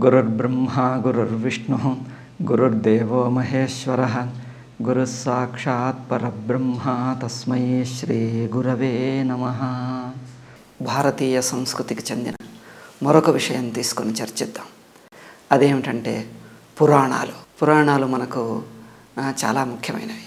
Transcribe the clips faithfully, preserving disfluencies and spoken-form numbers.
గురుర్బ్రహ్మా గురుర్విష్ణుః గురుర్దేవో మహేశ్వరః గురుః సాక్షాత్ పరబ్రహ్మ తస్మై శ్రీ గురవే నమః. భారతీయ సంస్కృతికి చెందిన మరొక విషయం తీసుకొని చర్చిద్దాం. అదేమిటంటే పురాణాలు. పురాణాలు మనకు చాలా ముఖ్యమైనవి.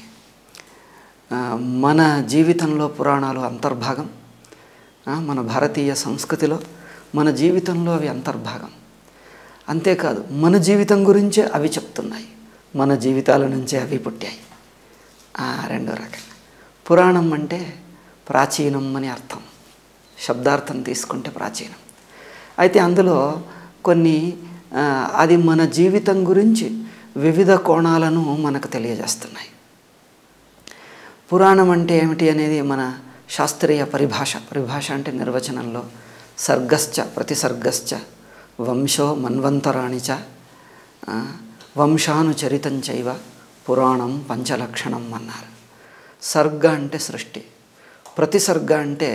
మన జీవితంలో పురాణాలు అంతర్భాగం. మన భారతీయ సంస్కృతిలో మన జీవితంలో అవి అంతర్భాగం. అంతేకాదు మన జీవితం గురించే అవి చెప్తున్నాయి, మన జీవితాల నుంచే అవి పుట్టాయి. రెండో రకంగా పురాణం అంటే ప్రాచీనం అని అర్థం. శబ్దార్థం తీసుకుంటే ప్రాచీనం. అయితే అందులో కొన్ని అది మన జీవితం గురించి వివిధ కోణాలను మనకు తెలియజేస్తున్నాయి. పురాణం అంటే ఏమిటి అనేది మన శాస్త్రీయ పరిభాష. పరిభాష అంటే నిర్వచనంలో సర్గశ్చ ప్రతిసర్గశ్చ వంశో మన్వంతరాణి చ వంశానుచరితం చైవ పురాణం పంచలక్షణం అన్నారు. సర్గ అంటే సృష్టి, ప్రతిసర్గ అంటే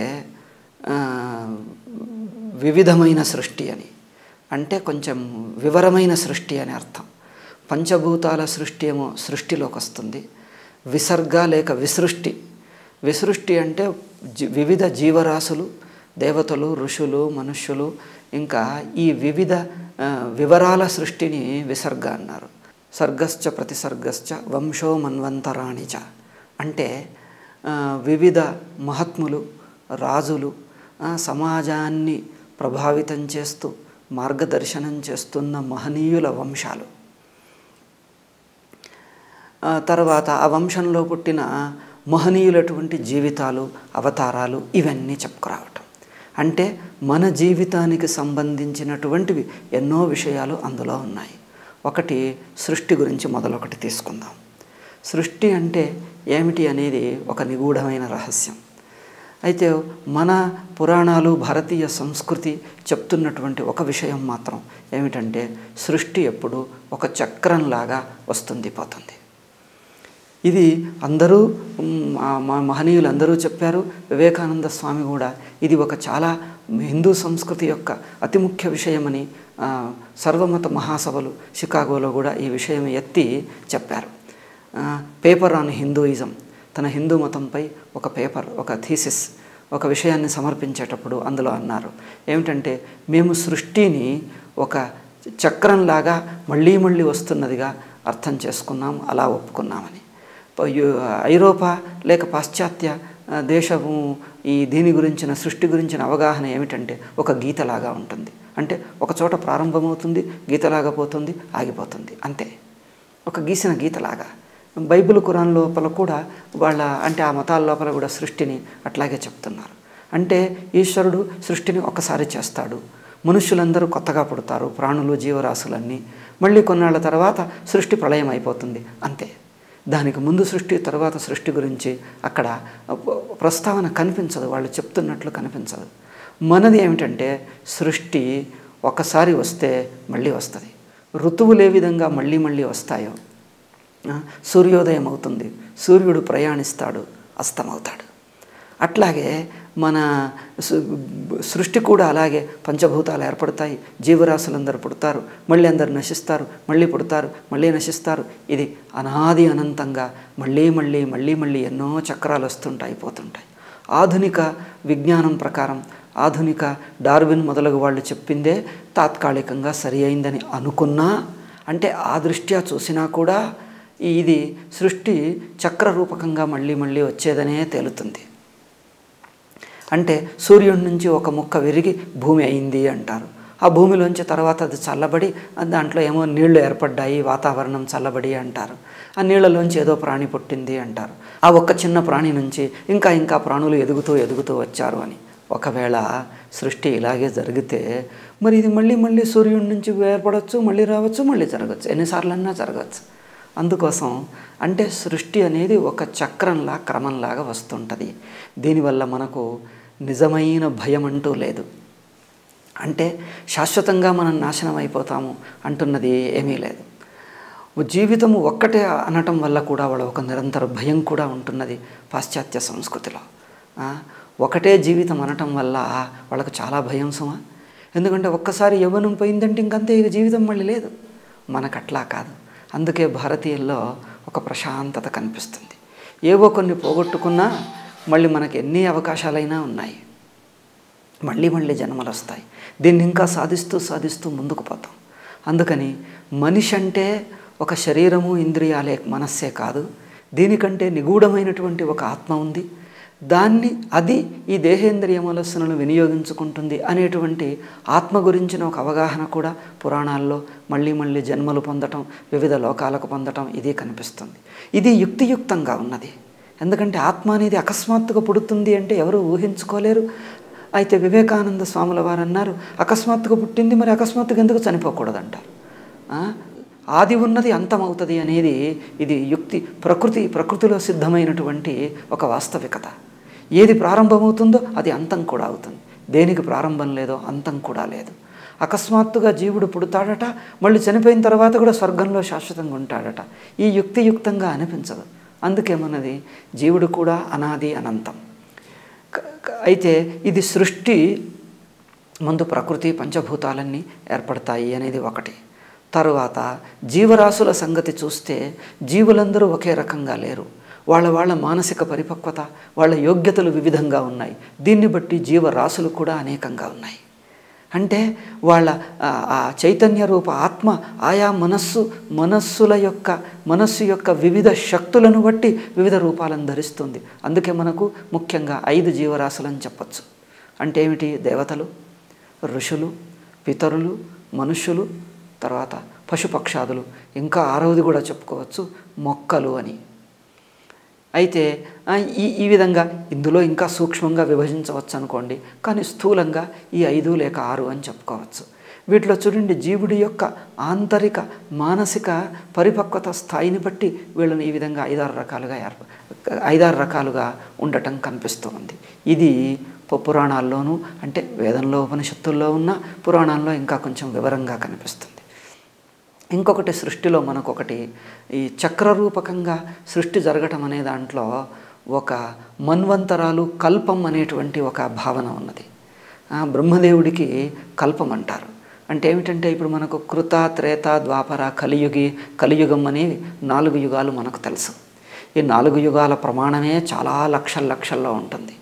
వివిధమైన సృష్టి అని, అంటే కొంచెం వివరమైన సృష్టి అని అర్థం. పంచభూతాల సృష్టి ఏమో సృష్టిలోకి వస్తుంది. విసర్గ లేక విసృష్టి. విసృష్టి అంటే వివిధ జీవరాశులు, దేవతలు, ఋషులు, మనుష్యులు, ఇంకా ఈ వివిధ వివరాల సృష్టిని విసర్గ అన్నారు. సర్గశ్చ ప్రతిసర్గశ్చ వంశో మన్వంతరాణి చ అంటే వివిధ మహాత్ములు, రాజులు, సమాజాన్ని ప్రభావితం చేస్తూ మార్గదర్శనం చేస్తున్న మహనీయుల వంశాలు. తర్వాత ఆ వంశంలో పుట్టిన మహనీయులటువంటి జీవితాలు, అవతారాలు ఇవన్నీ చెప్పుకురావటం. అంటే మన జీవితానికి సంబంధించినటువంటివి ఎన్నో విషయాలు అందులో ఉన్నాయి. ఒకటి సృష్టి గురించి మొదలొకటి తీసుకుందాం. సృష్టి అంటే ఏమిటి అనేది ఒక నిగూఢమైన రహస్యం. అయితే మన పురాణాలు, భారతీయ సంస్కృతి చెప్తున్నటువంటి ఒక విషయం మాత్రం ఏమిటంటే సృష్టి ఎప్పుడు ఒక చక్రంలాగా వస్తుంది, పోతుంది. ఇది అందరూ మా మహనీయులు అందరూ చెప్పారు. వివేకానంద స్వామి కూడా ఇది ఒక చాలా హిందూ సంస్కృతి యొక్క అతి ముఖ్య విషయమని సర్వమత మహాసభలు షికాగోలో కూడా ఈ విషయం ఎత్తి చెప్పారు. పేపర్ ఆన్ హిందూయిజం, తన హిందూ మతంపై ఒక పేపర్, ఒక థీసిస్, ఒక విషయాన్ని సమర్పించేటప్పుడు అందులో అన్నారు ఏమిటంటే మేము సృష్టిని ఒక చక్రంలాగా మళ్ళీ మళ్ళీ వస్తున్నదిగా అర్థం చేసుకున్నాం, అలా ఒప్పుకున్నామని. ఐరోపా లేక పాశ్చాత్య దేశము ఈ దీని గురించిన సృష్టి గురించిన అవగాహన ఏమిటంటే ఒక గీతలాగా ఉంటుంది. అంటే ఒక చోట ప్రారంభమవుతుంది, గీతలాగా పోతుంది, ఆగిపోతుంది, అంతే. ఒక గీసిన గీతలాగా. బైబిల్, ఖురాన్ లోపల కూడా వాళ్ళ అంటే ఆ మతాల లోపల కూడా సృష్టిని అట్లాగే చెప్తున్నారు. అంటే ఈశ్వరుడు సృష్టిని ఒకసారి చేస్తాడు, మనుషులందరూ కొత్తగా పుడతారు, ప్రాణులు, జీవరాశులన్నీ. మళ్ళీ కొన్నాళ్ళ తర్వాత సృష్టి ప్రళయం అయిపోతుంది, అంతే. దానికి ముందు సృష్టి, తర్వాత సృష్టి గురించి అక్కడ ప్రస్తావన కనిపించదు, వాళ్ళు చెప్తున్నట్లు కనిపించదు. మనది ఏమిటంటే సృష్టి ఒకసారి వస్తే మళ్ళీ వస్తుంది. ఋతువులు ఏ విధంగా మళ్ళీ మళ్ళీ వస్తాయో, సూర్యోదయం అవుతుంది, సూర్యుడు ప్రయాణిస్తాడు, అస్తమవుతాడు. అట్లాగే మన సృష్టి కూడా అలాగే పంచభూతాలు ఏర్పడతాయి, జీవరాశులందరూ పుడతారు, మళ్ళీ అందరు నశిస్తారు, మళ్ళీ పుడతారు, మళ్ళీ నశిస్తారు. ఇది అనాది అనంతంగా మళ్ళీ మళ్ళీ మళ్ళీ మళ్ళీ ఎన్నో చక్రాలు వస్తుంటాయి, పోతుంటాయి. ఆధునిక విజ్ఞానం ప్రకారం, ఆధునిక డార్విన్ మొదలగు వాళ్ళు చెప్పిందే తాత్కాలికంగా సరి అయిందని అనుకున్నా, అంటే ఆ దృష్ట్యా చూసినా కూడా ఇది సృష్టి చక్రరూపకంగా మళ్ళీ మళ్ళీ వచ్చేదనే తేలుతుంది. అంటే సూర్యుడి నుంచి ఒక ముక్క విరిగి భూమి అయింది అంటారు. ఆ భూమిలోంచి తర్వాత అది చల్లబడి దాంట్లో ఏమో నీళ్లు ఏర్పడ్డాయి, వాతావరణం చల్లబడి అంటారు. ఆ నీళ్ళలోంచి ఏదో ప్రాణి పుట్టింది అంటారు. ఆ ఒక్క చిన్న ప్రాణి నుంచి ఇంకా ఇంకా ప్రాణులు ఎదుగుతూ ఎదుగుతూ వచ్చారు అని. ఒకవేళ సృష్టి ఇలాగే జరిగితే మరి ఇది మళ్ళీ మళ్ళీ సూర్యుడి నుంచి ఏర్పడవచ్చు, మళ్ళీ రావచ్చు, మళ్ళీ జరగచ్చు, ఎన్నిసార్లన్నా జరగచ్చు. అందుకోసం అంటే సృష్టి అనేది ఒక చక్రంలా, క్రమంలాగా వస్తుంటుంది. దీనివల్ల మనకు నిజమైన భయం అంటూ లేదు. అంటే శాశ్వతంగా మనం నాశనం అయిపోతాము అంటున్నది ఏమీ లేదు. జీవితము ఒక్కటే అనటం వల్ల కూడా వాళ్ళ ఒక నిరంతర భయం కూడా ఉంటున్నది పాశ్చాత్య సంస్కృతిలో. ఒకటే జీవితం అనటం వల్ల వాళ్ళకు చాలా భయం సుమా. ఎందుకంటే ఒక్కసారి యవ్వనం పోయిందంటే ఇంకంతే ఇక జీవితం మళ్ళీ లేదు. మనకు అట్లా కాదు. అందుకే భారతీయుల్లో ఒక ప్రశాంతత కనిపిస్తుంది. ఏవో కొన్ని పోగొట్టుకున్నా మళ్ళీ మనకి ఎన్ని అవకాశాలైనా ఉన్నాయి, మళ్ళీ మళ్ళీ జన్మలు వస్తాయి. దీన్ని ఇంకా సాధిస్తూ సాధిస్తూ ముందుకు పోతాం. అందుకని మనిషి అంటే ఒక శరీరము ఇంద్రియాలే మనస్సే కాదు, దీనికంటే నిగూఢమైనటువంటి ఒక ఆత్మ ఉంది. దాన్ని అది ఈ దేహేంద్రియ మనస్సులను వినియోగించుకుంటుంది అనేటువంటి ఆత్మ గురించిన ఒక అవగాహన కూడా పురాణాల్లో మళ్ళీ మళ్ళీ జన్మలు పొందటం, వివిధ లోకాలకు పొందటం ఇది కనిపిస్తుంది. ఇది యుక్తియుక్తంగా ఉన్నది. ఎందుకంటే ఆత్మ అనేది అకస్మాత్తుగా పుడుతుంది అంటే ఎవరు ఊహించుకోలేరు. అయితే వివేకానంద స్వాముల వారు అన్నారు, అకస్మాత్తుగా పుట్టింది, మరి అకస్మాత్తుగా ఎందుకు చనిపోకూడదంటారు. ఆది ఉన్నది అంతమవుతుంది అనేది ఇది యుక్తి, ప్రకృతి ప్రకృతిలో సిద్ధమైనటువంటి ఒక వాస్తవికత. ఏది ప్రారంభమవుతుందో అది అంతం కూడా అవుతుంది. దేనికి ప్రారంభం లేదో అంతం కూడా లేదు. అకస్మాత్తుగా జీవుడు పుడతాడట, మళ్ళీ చనిపోయిన తర్వాత కూడా స్వర్గంలో శాశ్వతంగా ఉంటాడట. ఈ యుక్తియుక్తంగా అనిపించదు. అందుకే మనది జీవుడు కూడా అనాది అనంతం. అయితే ఇది సృష్టి ముందు ప్రకృతి పంచభూతాలన్నీ ఏర్పడతాయి అనేది ఒకటి. తరువాత జీవరాశుల సంగతి చూస్తే జీవులందరూ ఒకే రకంగా లేరు. వాళ్ళ వాళ్ళ మానసిక పరిపక్వత, వాళ్ళ యోగ్యతలు వివిధంగా ఉన్నాయి. దీన్ని బట్టి జీవరాశులు కూడా అనేకంగా ఉన్నాయి. అంటే వాళ్ళ ఆ చైతన్య రూప ఆత్మ ఆయా మనస్సు మనస్సుల యొక్క మనస్సు యొక్క వివిధ శక్తులను బట్టి వివిధ రూపాలను ధరిస్తుంది. అందుకే మనకు ముఖ్యంగా ఐదు జీవరాశులని చెప్పచ్చు. అంటే ఏమిటి? దేవతలు, ఋషులు, పితరులు, మనుష్యులు, తర్వాత పశుపక్షాదులు, ఇంకా ఆరవది కూడా చెప్పుకోవచ్చు మొక్కలు అని. అయితే ఈ ఈ విధంగా ఇందులో ఇంకా సూక్ష్మంగా విభజించవచ్చు అనుకోండి, కానీ స్థూలంగా ఈ ఐదు లేక ఆరు అని చెప్పుకోవచ్చు. వీటిలో చూడండి, జీవుడి యొక్క ఆంతరిక మానసిక పరిపక్వత స్థాయిని బట్టి వీళ్ళని ఈ విధంగా ఐదారు రకాలుగా ఏర్ప ఐదారు రకాలుగా ఉండటం కనిపిస్తూ ఉంది. ఇది పురాణాల్లోనూ, అంటే వేదంలో ఉపనిషత్తుల్లో ఉన్న పురాణాల్లో ఇంకా కొంచెం వివరంగా కనిపిస్తుంది. ఇంకొకటి సృష్టిలో మనకొకటి ఈ చక్రరూపకంగా సృష్టి జరగటం అనే దాంట్లో ఒక మన్వంతరాలు కల్పం అనేటువంటి ఒక భావన ఉన్నది. బ్రహ్మదేవుడికి కల్పం అంటారు. అంటే ఏమిటంటే ఇప్పుడు మనకు కృత, త్రేత, ద్వాపర, కలియుగి కలియుగం అనేవి నాలుగు యుగాలు మనకు తెలుసు. ఈ నాలుగు యుగాల ప్రమాణమే చాలా లక్షల లక్షల్లో ఉంటుంది.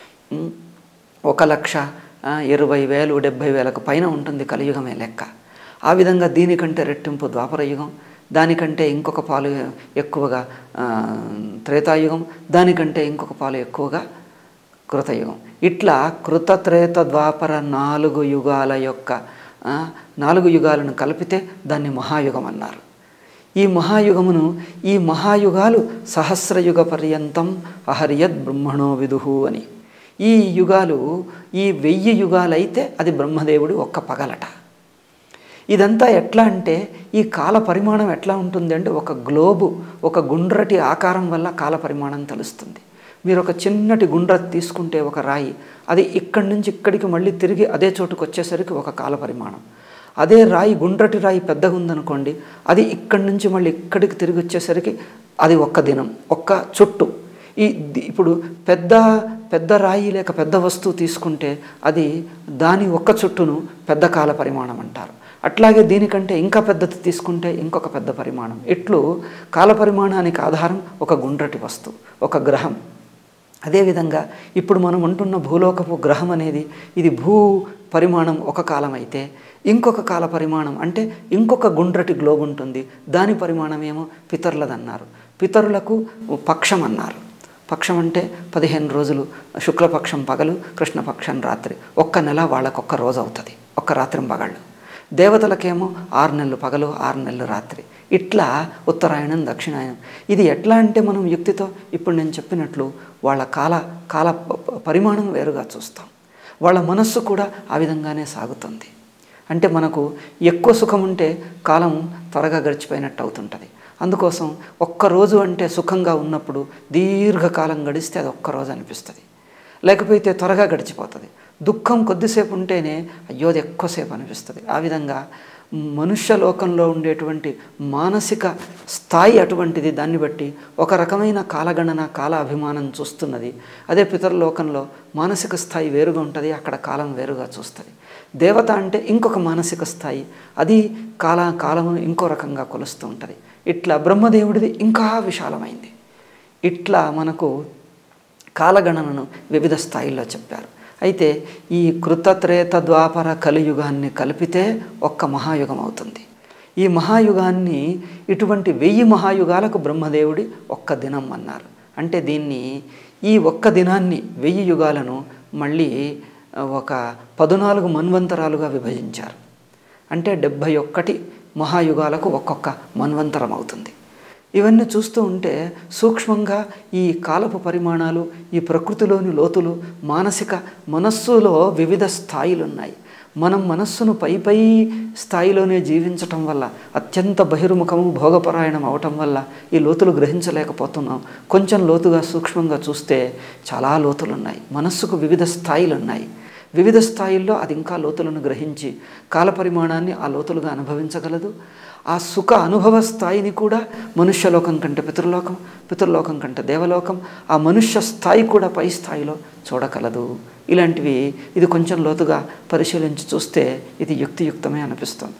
ఒక లక్ష ఇరవై వేలు డెబ్భై వేలకు పైన ఉంటుంది కలియుగమే లెక్క. ఆ విధంగా దీనికంటే రెట్టింపు ద్వాపర యుగం, దానికంటే ఇంకొక పాలు ఎక్కువగా త్రేతాయుగం, దానికంటే ఇంకొక పాలు ఎక్కువగా కృతయుగం. ఇట్లా కృత, త్రేత, ద్వాపర నాలుగు యుగాల యొక్క నాలుగు యుగాలను కలిపితే దాన్ని మహాయుగం అన్నారు. ఈ మహాయుగమును ఈ మహాయుగాలు సహస్రయుగ పర్యంతం అహర్యద్ బ్రహ్మణో విదుహు అని. ఈ యుగాలు ఈ వెయ్యి యుగాలైతే అది బ్రహ్మదేవుడు ఒక్క పగలట. ఇదంతా ఎట్లా అంటే ఈ కాల పరిమాణం ఎట్లా ఉంటుంది అంటే ఒక గ్లోబు, ఒక గుండ్రటి ఆకారం వల్ల కాల పరిమాణం తెలుస్తుంది. మీరు ఒక చిన్నటి గుండ్ర తీసుకుంటే ఒక రాయి, అది ఇక్కడి నుంచి ఇక్కడికి మళ్ళీ తిరిగి అదే చోటుకు వచ్చేసరికి ఒక కాల పరిమాణం. అదే రాయి గుండ్రటి రాయి పెద్దగా ఉందనుకోండి, అది ఇక్కడి నుంచి మళ్ళీ ఇక్కడికి తిరిగి వచ్చేసరికి అది ఒక్క దినం, ఒక్క చుట్టు. ఈ ఇప్పుడు పెద్ద పెద్ద రాయి లేక పెద్ద వస్తువు తీసుకుంటే అది దాని ఒక్క చుట్టును పెద్ద కాల పరిమాణం అంటారు. అట్లాగే దీనికంటే ఇంకా పెద్దది తీసుకుంటే ఇంకొక పెద్ద పరిమాణం. ఇట్లు కాల పరిమాణానికి ఆధారం ఒక గుండ్రటి వస్తువు, ఒక గ్రహం. అదేవిధంగా ఇప్పుడు మనం ఉంటున్న భూలోకపు గ్రహం అనేది ఇది భూ పరిమాణం ఒక కాలం అయితే, ఇంకొక కాల పరిమాణం అంటే ఇంకొక గుండ్రటి గ్లోబ్ ఉంటుంది, దాని పరిమాణం ఏమో పితరులదన్నారు. పితరులకు పక్షం అన్నారు. పక్షం అంటే పదిహేను రోజులు, శుక్లపక్షం పగలు, కృష్ణపక్షం రాత్రి. ఒక్క నెల వాళ్ళకొక్క రోజు అవుతుంది, ఒక్క రాత్రి పగళ్ళు. దేవతలకేమో ఆరు నెలలు పగలు, ఆరు నెలలు రాత్రి. ఇట్లా ఉత్తరాయణం, దక్షిణాయనం. ఇది ఎట్లా అంటే మనం యుక్తితో ఇప్పుడు నేను చెప్పినట్లు వాళ్ళ కాల కాల పరిమాణం వేరుగా చూస్తాం. వాళ్ళ మనస్సు కూడా ఆ విధంగానే సాగుతుంది. అంటే మనకు ఎక్కువ సుఖం ఉంటే కాలం త్వరగా గడిచిపోయినట్టు అవుతుంటుంది. అందుకోసం ఒక్కరోజు అంటే సుఖంగా ఉన్నప్పుడు దీర్ఘకాలం గడిస్తే అది ఒక్కరోజు అనిపిస్తుంది, లేకపోతే త్వరగా గడిచిపోతుంది. దుఃఖం కొద్దిసేపు ఉంటేనే అయ్యోది ఎక్కువసేపు అనిపిస్తుంది. ఆ విధంగా మనుష్య లోకంలో ఉండేటువంటి మానసిక స్థాయి అటువంటిది. దాన్ని బట్టి ఒక రకమైన కాలగణన కాల అభిమానం చూస్తున్నది. అదే పితృలోకంలో మానసిక స్థాయి వేరుగా ఉంటుంది, అక్కడ కాలం వేరుగా చూస్తుంది. దేవత అంటే ఇంకొక మానసిక స్థాయి, అది కాల కాలమును ఇంకో రకంగా కొలుస్తూ ఉంటుంది. ఇట్లా బ్రహ్మదేవుడిది ఇంకా విశాలమైంది. ఇట్లా మనకు కాలగణనను వివిధ స్థాయిల్లో చెప్పారు. అయితే ఈ కృతత్రేత ద్వాపర కలియుగాన్ని కలిపితే ఒక్క మహాయుగం అవుతుంది. ఈ మహాయుగాన్ని ఇటువంటి వెయ్యి మహాయుగాలకు బ్రహ్మదేవుడి ఒక్క దినం అన్నారు. అంటే దీన్ని ఈ ఒక్క దినాన్ని వెయ్యి యుగాలను మళ్ళీ ఒక పద్నాలుగు మన్వంతరాలుగా విభజించారు. అంటే డెబ్భై ఒక్కటి మహాయుగాలకు ఒక్కొక్క మన్వంతరం అవుతుంది. ఇవన్నీ చూస్తూ ఉంటే సూక్ష్మంగా ఈ కాలపు పరిమాణాలు, ఈ ప్రకృతిలోని లోతులు, మానసిక మనస్సులో వివిధ స్థాయిలు ఉన్నాయి. మనం మనస్సును పై పై స్థాయిలోనే జీవించటం వల్ల, అత్యంత బహిర్ముఖము భోగపరాయణం అవటం వల్ల ఈ లోతులు గ్రహించలేకపోతున్నాం. కొంచెం లోతుగా సూక్ష్మంగా చూస్తే చాలా లోతులు ఉన్నాయి. మనస్సుకు వివిధ స్థాయిలు ఉన్నాయి. వివిధ స్థాయిల్లో అది ఇంకా లోతులను గ్రహించి కాలపరిమాణాన్ని ఆ లోతులుగా అనుభవించగలదు. ఆ సుఖ అనుభవ స్థాయిని కూడా మనుష్యలోకం కంటే పితృలోకం, పితృలోకం కంటే దేవలోకం, ఆ మనుష్య స్థాయి కూడా పై స్థాయిలో చూడగలదు. ఇలాంటివి ఇది కొంచెం లోతుగా పరిశీలించి చూస్తే ఇది యుక్తియుక్తమే అనిపిస్తుంది.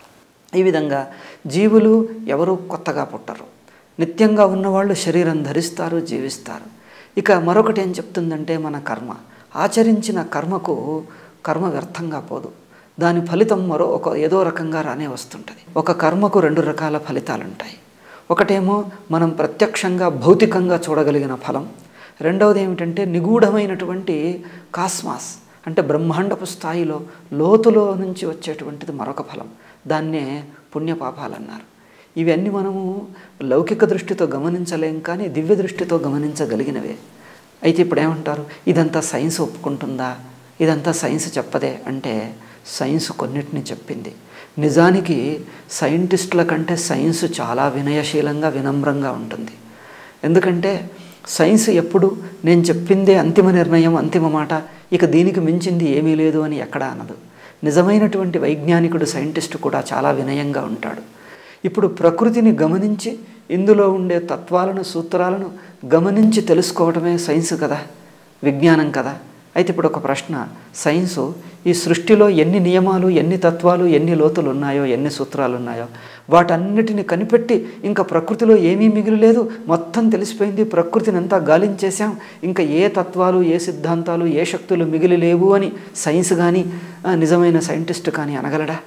ఈ విధంగా జీవులు ఎవరు కొత్తగా పుట్టరు. నిత్యంగా ఉన్నవాళ్ళు శరీరం ధరిస్తారు, జీవిస్తారు. ఇక మరొకటి ఏం చెప్తుందంటే మన కర్మ, ఆచరించిన కర్మకు కర్మ వ్యర్థంగా పోదు. దాని ఫలితం మరో ఒక ఏదో రకంగా రానే వస్తుంటుంది. ఒక కర్మకు రెండు రకాల ఫలితాలు ఉంటాయి. ఒకటేమో మనం ప్రత్యక్షంగా భౌతికంగా చూడగలిగిన ఫలం. రెండవది ఏమిటంటే నిగూఢమైనటువంటి కాస్మాస్ అంటే బ్రహ్మాండపు స్థాయిలో లోతులో నుంచి వచ్చేటువంటిది మరొక ఫలం. దాన్నే పుణ్యపాపాలు అన్నారు. ఇవన్నీ మనము లౌకిక దృష్టితో గమనించలేం, కానీ దివ్య దృష్టితో గమనించగలిగినవే. అయితే ఇప్పుడు ఏమంటారు, ఇదంతా సైన్స్ ఒప్పుకుంటుందా, ఇదంతా సైన్స్ చెప్పదే అంటే సైన్స్ కొన్నిటిని చెప్పింది. నిజానికి సైంటిస్టుల కంటే సైన్స్ చాలా వినయశీలంగా వినమ్రంగా ఉంటుంది. ఎందుకంటే సైన్స్ ఎప్పుడు నేను చెప్పిందే అంతిమ నిర్ణయం, అంతిమ మాట, ఇక దీనికి మించింది ఏమీ లేదు అని ఎక్కడా అనదు. నిజమైనటువంటి వైజ్ఞానికుడు సైంటిస్టు కూడా చాలా వినయంగా ఉంటాడు. ఇప్పుడు ప్రకృతిని గమనించి ఇందులో ఉండే తత్వాలను, సూత్రాలను గమనించి తెలుసుకోవడమే సైన్స్ కదా, విజ్ఞానం కదా. అయితే ఇప్పుడు ఒక ప్రశ్న, సైన్సు ఈ సృష్టిలో ఎన్ని నియమాలు, ఎన్ని తత్వాలు, ఎన్ని లోతులు ఉన్నాయో, ఎన్ని సూత్రాలు ఉన్నాయో వాటన్నిటిని కనిపెట్టి ఇంకా ప్రకృతిలో ఏమీ మిగిలిలేదు, మొత్తం తెలిసిపోయింది, ప్రకృతిని అంతా గాలించేశాం, ఇంకా ఏ తత్వాలు, ఏ సిద్ధాంతాలు, ఏ శక్తులు మిగిలి లేవు అని సైన్స్ కానీ నిజమైన సైంటిస్ట్ కానీ అనగలడా?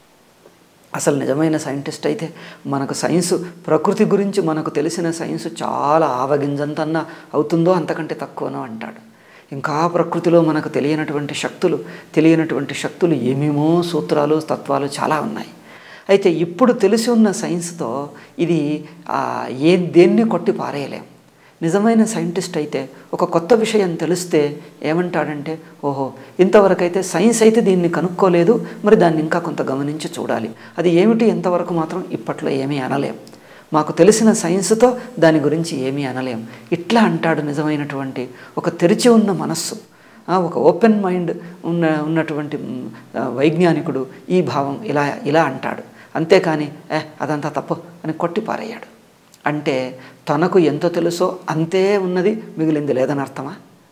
అసలు నిజమైన సైంటిస్ట్ అయితే మనకు సైన్సు, ప్రకృతి గురించి మనకు తెలిసిన సైన్సు చాలా ఆవగింజంతన్నా అవుతుందో అంతకంటే తక్కువనో అంటాడు. ఇంకా ప్రకృతిలో మనకు తెలియనటువంటి శక్తులు తెలియనటువంటి శక్తులు ఏమేమో సూత్రాలు, తత్వాలు చాలా ఉన్నాయి. అయితే ఇప్పుడు తెలిసి ఉన్న సైన్స్తో ఇది ఏ దేన్ని కొట్టి పారేయలేం. నిజమైన సైంటిస్ట్ అయితే ఒక కొత్త విషయం తెలిస్తే ఏమంటాడంటే, ఓహో ఇంతవరకైతే సైన్స్ అయితే దీన్ని కనుక్కోలేదు, మరి దాన్ని ఇంకా కొంత గమనించి చూడాలి, అది ఏమిటి ఎంతవరకు మాత్రం ఇప్పట్లో ఏమీ అనలేం, మాకు తెలిసిన సైన్స్తో దాని గురించి ఏమీ అనలేం, ఇట్లా అంటాడు నిజమైనటువంటి ఒక తెరిచి ఉన్న మనస్సు, ఒక ఓపెన్ మైండ్ ఉన్న ఉన్నటువంటి వైజ్ఞానికుడు ఈ భావం ఇలా ఇలా అంటాడు. అంతేకాని ఏ అదంతా తప్పు అని కొట్టి పారేయాడు. అంటే తనకు ఎంత తెలుసో అంతే ఉన్నది, మిగిలింది లేదని అర్థమా?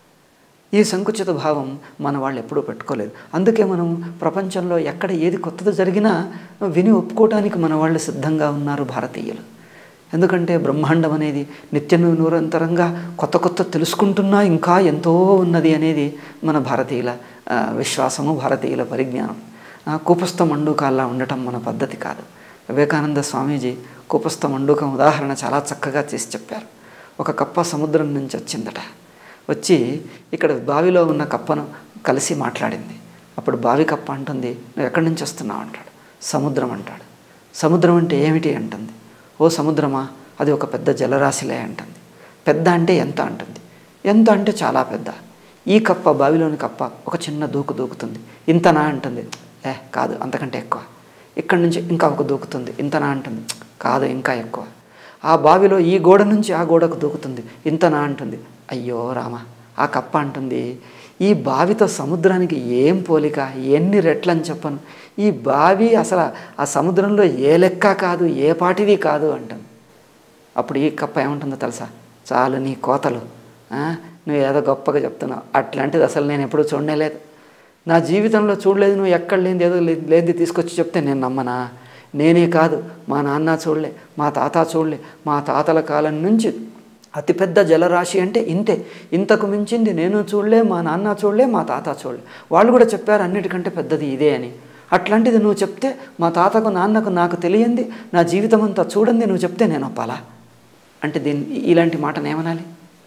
ఈ సంకుచిత భావం మన వాళ్ళు ఎప్పుడూ పెట్టుకోలేదు. అందుకే మనం ప్రపంచంలో ఎక్కడ ఏది కొత్తది జరిగినా విని ఒప్పుకోవటానికి మన వాళ్ళు సిద్ధంగా ఉన్నారు భారతీయులు. ఎందుకంటే బ్రహ్మాండం అనేది నిత్య నిరంతరంగా కొత్త కొత్త తెలుసుకుంటున్నా ఇంకా ఎంతో ఉన్నది అనేది మన భారతీయుల విశ్వాసము, భారతీయుల పరిజ్ఞానం. కూపస్థ మండూకాల్లా ఉండటం మన పద్ధతి కాదు. వివేకానంద స్వామీజీ కూపస్థ మండూకం ఉదాహరణ చాలా చక్కగా చేసి చెప్పారు. ఒక కప్ప సముద్రం నుంచి వచ్చిందట, వచ్చి ఇక్కడ బావిలో ఉన్న కప్పను కలిసి మాట్లాడింది. అప్పుడు బావి కప్ప అంటుంది, నువ్వు ఎక్కడి నుంచి వస్తున్నావు అంటాడు. సముద్రం అంటాడు. సముద్రం అంటే ఏమిటి అంటుంది. ఓ సముద్రమా, అది ఒక పెద్ద జలరాశిలే అంటుంది. పెద్ద అంటే ఎంత అంటుంది. ఎంత అంటే చాలా పెద్ద. ఈ కప్ప, బావిలోని కప్ప ఒక చిన్న దూకు దూకుతుంది. ఇంతనా అంటుంది. ఏ కాదు, అంతకంటే ఎక్కువ. ఇక్కడి నుంచి ఇంకా ఒక దూకుతుంది. ఇంతనా అంటుంది. కాదు, ఇంకా ఎక్కువ. ఆ బావిలో ఈ గోడ నుంచి ఆ గోడకు దూకుతుంది. ఇంతనా అంటుంది. అయ్యో రామ. ఆ కప్ప అంటుంది, ఈ బావితో సముద్రానికి ఏం పోలిక, ఎన్ని రెట్లని చెప్పను, ఈ బావి అసలు ఆ సముద్రంలో ఏ లెక్క కాదు, ఏ పాటిది కాదు అంటాం. అప్పుడు ఈ కప్ప ఏమంటుందో తెలుసా? చాలు నీ కోతలు, నువ్వు ఏదో గొప్పగా చెప్తున్నావు, అట్లాంటిది అసలు నేను ఎప్పుడూ చూడలేదు, నా జీవితంలో చూడలేదు, నువ్వు ఎక్కడ లేనిది ఏదో లేనిది తీసుకొచ్చి చెప్తే నేను నమ్మనా? నేనే కాదు, మా నాన్న చూడలే, మా తాత చూడలే, మా తాతల కాలం నుంచి అతిపెద్ద జలరాశి అంటే ఇంతే, ఇంతకు మించింది నేను చూడలే, మా నాన్న చూడలే, మా తాత చూడలే, వాళ్ళు కూడా చెప్పారు అన్నిటికంటే పెద్దది ఇదే అని. అట్లాంటిది నువ్వు చెప్తే మా తాతకు నాన్నకు నాకు తెలియంది, నా జీవితం అంతా చూడండి, నువ్వు చెప్తే నేను ఒప్పాలా అంటే దీన్ని ఇలాంటి మాటను ఏమనాలి?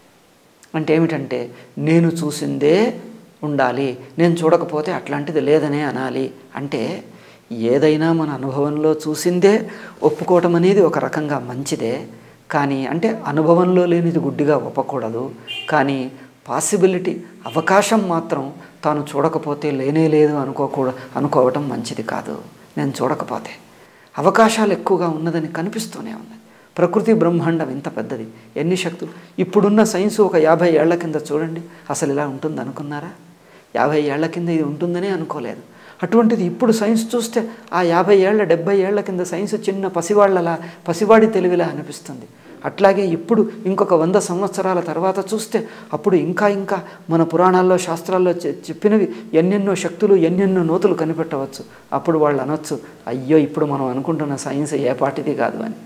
అంటే ఏమిటంటే నేను చూసిందే ఉండాలి, నేను చూడకపోతే అట్లాంటిది లేదనే అనాలి. అంటే ఏదైనా మన అనుభవంలో చూసిందే ఒప్పుకోవటం అనేది ఒక రకంగా మంచిదే, కానీ అంటే అనుభవంలో లేనిది గుడ్డిగా ఒప్పకూడదు. కానీ పాసిబిలిటీ అవకాశం మాత్రం తాను చూడకపోతే లేనే లేదు అనుకోకూడ అనుకోవటం మంచిది కాదు. నేను చూడకపోతే అవకాశాలు ఎక్కువగా ఉన్నదని కనిపిస్తూనే ఉన్నాయి. ప్రకృతి బ్రహ్మాండం ఇంత పెద్దది, ఎన్ని శక్తులు. ఇప్పుడున్న సైన్సు ఒక యాభై ఏళ్ల కింద చూడండి, అసలు ఇలా ఉంటుంది అనుకున్నారా? యాభై ఏళ్ల కింద ఇది ఉంటుందనే అనుకోలేదు. అటువంటిది ఇప్పుడు సైన్స్ చూస్తే ఆ యాభై ఏళ్ల డెబ్బై ఏళ్ల కింద సైన్స్ చిన్న పసివాళ్లలా, పసివాడి తెలివిలా అనిపిస్తుంది. అట్లాగే ఇప్పుడు ఇంకొక వంద సంవత్సరాల తర్వాత చూస్తే అప్పుడు ఇంకా ఇంకా మన పురాణాల్లో శాస్త్రాల్లో చెప్పినవి ఎన్నెన్నో శక్తులు ఎన్నెన్నో నూతులు కనిపెట్టవచ్చు. అప్పుడు వాళ్ళు అనొచ్చు, అయ్యో ఇప్పుడు మనం అనుకుంటున్న సైన్స్ ఏ పాటిది కాదు అని.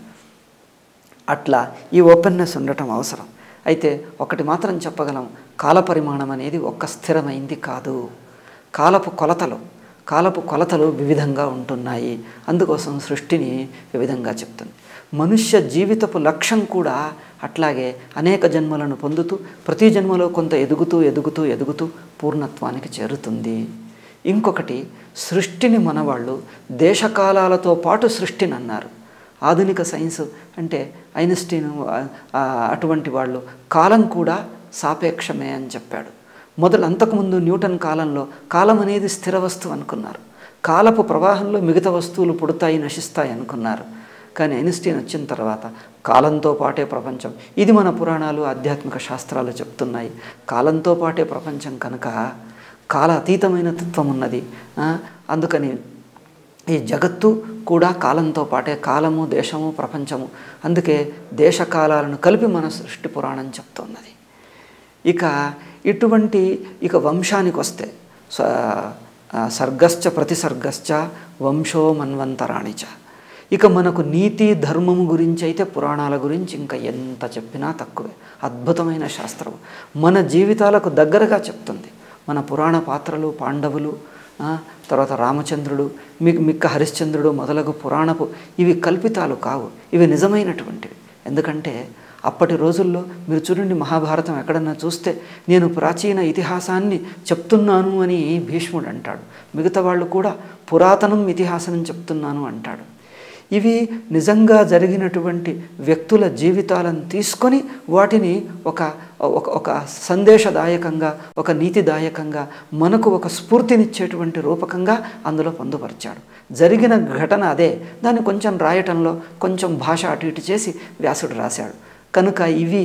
అట్లా ఈ ఓపెన్నెస్ ఉండటం అవసరం. అయితే ఒకటి మాత్రం చెప్పగలం, కాలపరిమాణం అనేది ఒక్క స్థిరమైంది కాదు. కాలపు కొలతలు కాలపు కొలతలు వివిధంగా ఉంటున్నాయి. అందుకోసం సృష్టిని వివిధంగా చెప్తుంది. మనుష్య జీవితపు లక్ష్యం కూడా అట్లాగే అనేక జన్మలను పొందుతూ ప్రతి జన్మలో కొంత ఎదుగుతూ ఎదుగుతూ ఎదుగుతూ పూర్ణత్వానికి చేరుతుంది. ఇంకొకటి, సృష్టిని మనవాళ్ళు దేశకాలాలతో పాటు సృష్టిని అన్నారు. ఆధునిక సైన్స్ అంటే ఐన్స్టీన్ అటువంటి వాళ్ళు కాలం కూడా సాపేక్షమే అని చెప్పాడు. మొదలు అంతకుముందు న్యూటన్ కాలంలో కాలం అనేది స్థిర వస్తువు అనుకున్నారు. కాలపు ప్రవాహంలో మిగతా వస్తువులు పుడతాయి నశిస్తాయి అనుకున్నారు. కానీ ఐన్స్టీన్ వచ్చిన తర్వాత కాలంతో పాటే ప్రపంచం, ఇది మన పురాణాలు ఆధ్యాత్మిక శాస్త్రాలు చెప్తున్నాయి. కాలంతో పాటే ప్రపంచం కనుక కాల అతీతమైన తత్వం ఉన్నది. అందుకని ఈ జగత్తు కూడా కాలంతో పాటే, కాలము దేశము ప్రపంచము, అందుకే దేశకాలాలను కలిపి మన సృష్టి పురాణం చెప్తున్నది. ఇక ఇటువంటి ఇక వంశానికి వస్తే సర్గశ్చ ప్రతిసర్గశ్చ వంశో మన్వంతరాణిచ. ఇక మనకు నీతి ధర్మము గురించి అయితే పురాణాల గురించి ఇంకా ఎంత చెప్పినా తక్కువే. అద్భుతమైన శాస్త్రం మన జీవితాలకు దగ్గరగా చెప్తుంది. మన పురాణ పాత్రలు పాండవులు, తర్వాత రామచంద్రుడు, మీకు మిక్క హరిశ్చంద్రుడు మొదలగు పురాణపు ఇవి కల్పితాలు కావు, ఇవి నిజమైనటువంటివి. ఎందుకంటే అప్పటి రోజుల్లో మీరు చూడండి, మహాభారతం ఎక్కడన్నా చూస్తే నేను ప్రాచీన ఇతిహాసాన్ని చెప్తున్నాను అని భీష్ముడు అంటాడు. మిగతా వాళ్ళు కూడా పురాతనం ఇతిహాసం చెప్తున్నాను అంటాడు. ఇవి నిజంగా జరిగినటువంటి వ్యక్తుల జీవితాలను తీసుకొని వాటిని ఒక ఒక సందేశదాయకంగా, ఒక నీతిదాయకంగా, మనకు ఒక స్ఫూర్తినిచ్చేటువంటి రూపకంగా అందులో పొందుపరిచాడు. జరిగిన ఘటన అదే, దాన్ని కొంచెం రాయటంలో కొంచెం భాష అటు ఇటు చేసి వ్యాసుడు రాశాడు. కనుక ఇవి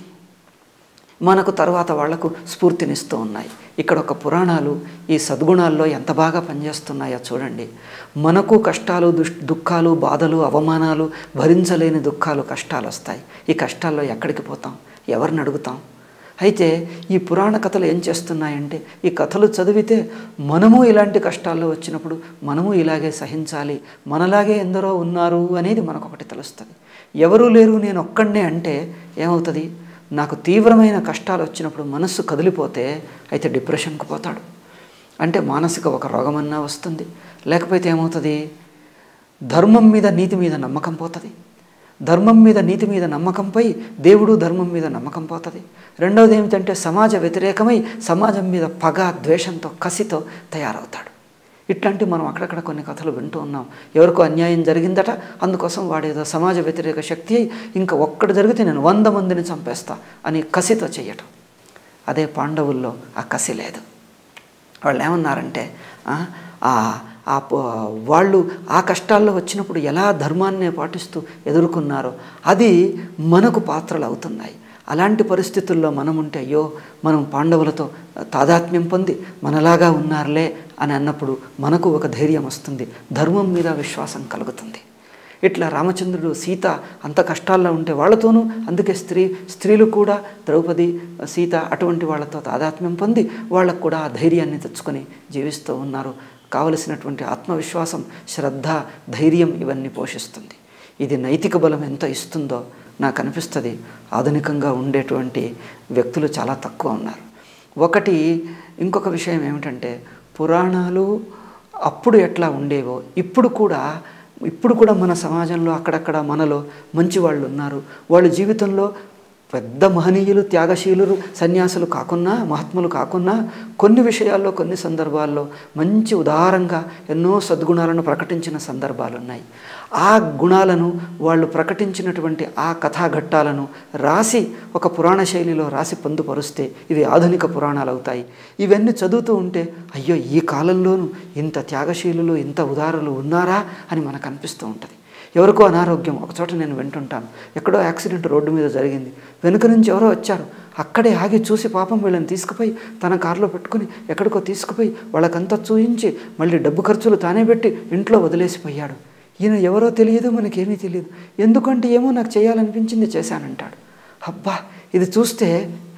మనకు తర్వాత వాళ్లకు స్ఫూర్తినిస్తూ ఉన్నాయి. ఇక్కడ ఒక పురాణాలు ఈ సద్గుణాల్లో ఎంత బాగా పనిచేస్తున్నాయో చూడండి. మనకు కష్టాలు, దుఃఖాలు, బాధలు, అవమానాలు, భరించలేని దుఃఖాలు, కష్టాలు వస్తాయి. ఈ కష్టాల్లో ఎక్కడికి పోతాం? ఎవరిని అడుగుతాం? అయితే ఈ పురాణ కథలు ఏం చేస్తున్నాయంటే, ఈ కథలు చదివితే మనము ఇలాంటి కష్టాల్లో వచ్చినప్పుడు మనము ఇలాగే సహించాలి, మనలాగే ఎందరో ఉన్నారు అనేది మనకొకటి తెలుస్తుంది. ఎవరూ లేరు నేను ఒక్కడే అంటే ఏమవుతుంది? నాకు తీవ్రమైన కష్టాలు వచ్చినప్పుడు మనస్సు కదిలిపోతే అయితే డిప్రెషన్కి పోతాడు, అంటే మానసిక ఒక రోగమన్నా వస్తుంది. లేకపోతే ఏమవుతుంది? ధర్మం మీద నీతి మీద నమ్మకం పోతుంది. ధర్మం మీద నీతి మీద నమ్మకంపై దేవుడు ధర్మం మీద నమ్మకం పోతుంది. రెండవది ఏమిటంటే సమాజ వ్యతిరేకమై సమాజం మీద పగ, ద్వేషంతో, కసితో తయారవుతాడు. ఇట్లాంటి మనం అక్కడక్కడ కొన్ని కథలు వింటూ ఉన్నాం. ఎవరికో అన్యాయం జరిగిందట, అందుకోసం వాడేదో సమాజ వ్యతిరేక శక్తి అయి ఇంకా ఒక్కడు జరిగితే నేను వంద మందిని చంపేస్తా అని కసితో చేయటం. అదే పాండవుల్లో ఆ కసి లేదు. వాళ్ళు ఏమన్నారంటే వాళ్ళు ఆ కష్టాల్లో వచ్చినప్పుడు ఎలా ధర్మాన్నే పాటిస్తూ ఎదుర్కొన్నారో అది మనకు పాత్రలు అవుతున్నాయి. అలాంటి పరిస్థితుల్లో మనం ఉంటే అయ్యో మనం పాండవులతో తాదాత్మ్యం పొంది మనలాగా ఉన్నారులే అని అన్నప్పుడు మనకు ఒక ధైర్యం వస్తుంది, ధర్మం మీద విశ్వాసం కలుగుతుంది. ఇట్లా రామచంద్రుడు సీత అంత కష్టాల్లో ఉంటే వాళ్ళతోనూ, అందుకే స్త్రీ స్త్రీలు కూడా ద్రౌపది సీత అటువంటి వాళ్ళతో తాదాత్మ్యం పొంది వాళ్ళకు కూడా ఆ ధైర్యాన్ని తెచ్చుకొని జీవిస్తూ ఉన్నారు. కావలసినటువంటి ఆత్మవిశ్వాసం, శ్రద్ధ, ధైర్యం ఇవన్నీ పోషిస్తుంది. ఇది నైతిక బలం ఎంత ఇస్తుందో నాకు అనిపిస్తుంది. ఆధునికంగా ఉండేటువంటి వ్యక్తులు చాలా తక్కువ ఉన్నారు. ఒకటి ఇంకొక విషయం ఏమిటంటే, పురాణాలు అప్పుడు ఎట్లా ఉండేవో ఇప్పుడు కూడా ఇప్పుడు కూడా మన సమాజంలో అక్కడక్కడ మనలో మంచి వాళ్ళు ఉన్నారు. వాళ్ళ జీవితంలో పెద్ద మహనీయులు, త్యాగశీలురు, సన్యాసులు కాకున్నా, మహాత్ములు కాకున్నా కొన్ని విషయాల్లో కొన్ని సందర్భాల్లో మంచి ఉదారంగా ఎన్నో సద్గుణాలను ప్రకటించిన సందర్భాలు ఉన్నాయి. ఆ గుణాలను వాళ్ళు ప్రకటించినటువంటి ఆ కథాఘట్టాలను రాసి ఒక పురాణ శైలిలో రాసి పొందుపరుస్తే ఇవి ఆధునిక పురాణాలు అవుతాయి. ఇవన్నీ చదువుతూ ఉంటే అయ్యో ఈ కాలంలోనూ ఇంత త్యాగశీలులు, ఇంత ఉదారులు ఉన్నారా అని మనకు అనిపిస్తూ ఉంటుంది. ఎవరికో అనారోగ్యం, ఒకచోట నేను వింటుంటాను, ఎక్కడో యాక్సిడెంట్ రోడ్డు మీద జరిగింది, వెనుక నుంచి ఎవరో వచ్చారు, అక్కడే ఆగి చూసి పాపం వీళ్ళని తీసుకుపోయి తన కారులో పెట్టుకుని ఎక్కడికో తీసుకుపోయి వాళ్ళకంతా చూయించి మళ్ళీ డబ్బు ఖర్చులు తానే పెట్టి ఇంట్లో వదిలేసిపోయాడు. ఈయన ఎవరో తెలియదు, మనకేమీ తెలియదు, ఎందుకంటే ఏమో నాకు చేయాలనిపించింది చేశానంటాడు. అబ్బా, ఇది చూస్తే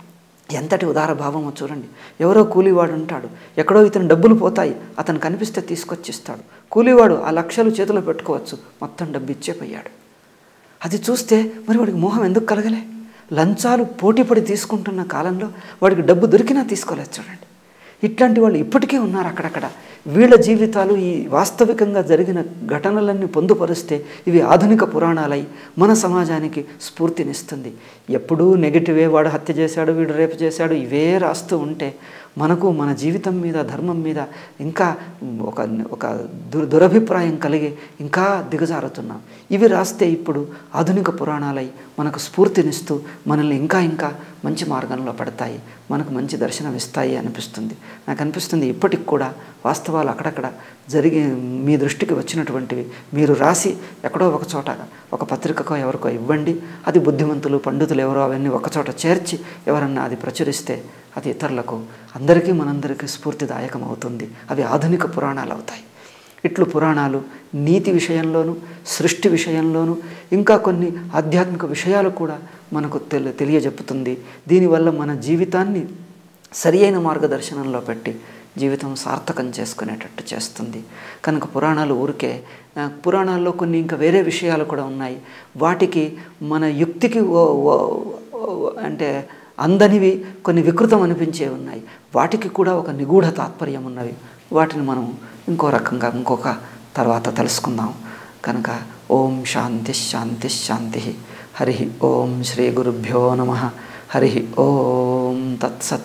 ఎంతటి ఉదార భావమో చూడండి. ఎవరో కూలీవాడు ఉంటాడు, ఎక్కడో ఇతను డబ్బులు పోతాయి, అతను కనిపిస్తే తీసుకొచ్చి ఇస్తాడు. కూలీవాడు ఆ లక్షలు చేతిలో పెట్టుకోవచ్చు, మొత్తం డబ్బు ఇచ్చేపోయాడు. అది చూస్తే మరి వాడికి మోహం ఎందుకు కలగలే? లంచాలు పోటీపడి తీసుకుంటున్న కాలంలో వాడికి డబ్బు దొరికినా తీసుకోలేదు చూడండి. ఇట్లాంటి వాళ్ళు ఇప్పటికీ ఉన్నారు అక్కడక్కడ. వీళ్ళ జీవితాలు ఈ వాస్తవికంగా జరిగిన ఘటనలన్నీ పొందుపరిస్తే ఇవి ఆధునిక పురాణాలై మన సమాజానికి స్ఫూర్తినిస్తుంది. ఎప్పుడూ నెగిటివే, వాడు హత్య చేశాడు, వీడు రేపు చేశాడు, ఇవే రాస్తూ ఉంటే మనకు మన జీవితం మీద, ధర్మం మీద ఇంకా ఒక ఒక దుర్ దురభిప్రాయం కలిగి ఇంకా దిగజారుతున్నాం. ఇవి రాస్తే ఇప్పుడు ఆధునిక పురాణాలై మనకు స్ఫూర్తినిస్తూ మనల్ని ఇంకా ఇంకా మంచి మార్గంలో పడతాయి, మనకు మంచి దర్శనం ఇస్తాయి అనిపిస్తుంది. నాకు అనిపిస్తుంది ఇప్పటికి కూడా వాస్తవాలు అక్కడక్కడ జరిగి మీ దృష్టికి వచ్చినటువంటివి మీరు రాసి ఎక్కడో ఒక చోట ఒక పత్రికకో ఎవరికో ఇవ్వండి. అది బుద్ధిమంతులు, పండితులు ఎవరో అవన్నీ ఒకచోట చేర్చి ఎవరన్నా అది ప్రచురిస్తే అది ఇతరులకు, అందరికీ మనందరికీ స్ఫూర్తిదాయకం అవుతుంది. అవి ఆధునిక పురాణాలు అవుతాయి. ఇట్లు పురాణాలు నీతి విషయంలోనూ, సృష్టి విషయంలోనూ, ఇంకా కొన్ని ఆధ్యాత్మిక విషయాలు కూడా మనకు తెలి తెలియజెప్పుతుంది. దీనివల్ల మన జీవితాన్ని సరి అయిన మార్గదర్శనంలో పెట్టి జీవితం సార్థకం చేసుకునేటట్టు చేస్తుంది. కనుక పురాణాలు ఊరికే, పురాణాల్లో కొన్ని ఇంకా వేరే విషయాలు కూడా ఉన్నాయి. వాటికి మన యుక్తికి అంటే అందనివి కొన్ని వికృతం అనిపించే ఉన్నాయి. వాటికి కూడా ఒక నిగూఢ తాత్పర్యం ఉన్నవి. వాటిని మనం ఇంకో రకంగా ఇంకొక తర్వాత తెలుసుకుందాం. కనుక ఓం శాంతి శాంతి శాంతి. హరి ఓం శ్రీ గురుభ్యో నమః. హరి ఓం తత్సత్.